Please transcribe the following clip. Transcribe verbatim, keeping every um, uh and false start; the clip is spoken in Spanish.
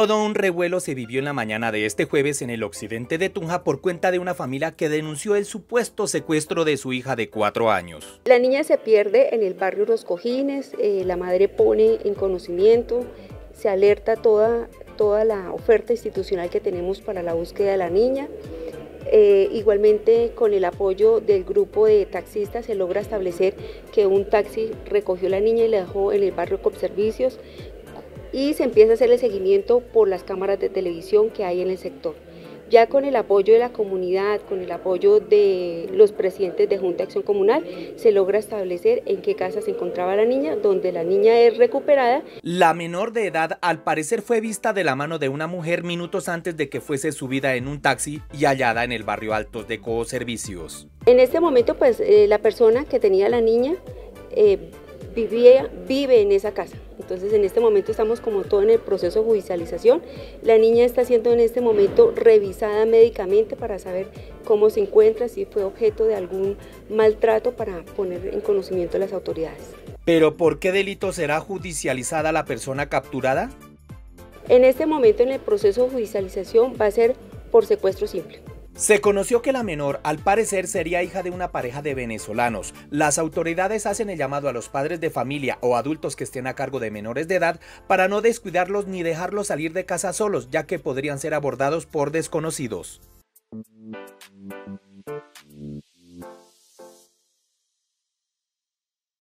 Todo un revuelo se vivió en la mañana de este jueves en el occidente de Tunja por cuenta de una familia que denunció el supuesto secuestro de su hija de cuatro años. La niña se pierde en el barrio Los Cojines, eh, la madre pone en conocimiento, se alerta toda, toda la oferta institucional que tenemos para la búsqueda de la niña. Eh, igualmente con el apoyo del grupo de taxistas se logra establecer que un taxi recogió a la niña y la dejó en el barrio Copservicios, y se empieza a hacer el seguimiento por las cámaras de televisión que hay en el sector. Ya con el apoyo de la comunidad, con el apoyo de los presidentes de Junta de Acción Comunal, se logra establecer en qué casa se encontraba la niña, donde la niña es recuperada. La menor de edad al parecer fue vista de la mano de una mujer minutos antes de que fuese subida en un taxi y hallada en el barrio Altos de Cooservicios. En este momento, pues eh, la persona que tenía a la niña eh, vivía, vive en esa casa. Entonces en este momento estamos como todo en el proceso de judicialización. La niña está siendo en este momento revisada médicamente para saber cómo se encuentra, si fue objeto de algún maltrato, para poner en conocimiento a las autoridades. ¿Pero por qué delito será judicializada la persona capturada? En este momento en el proceso de judicialización va a ser por secuestro simple. Se conoció que la menor, al parecer, sería hija de una pareja de venezolanos. Las autoridades hacen el llamado a los padres de familia o adultos que estén a cargo de menores de edad para no descuidarlos ni dejarlos salir de casa solos, ya que podrían ser abordados por desconocidos.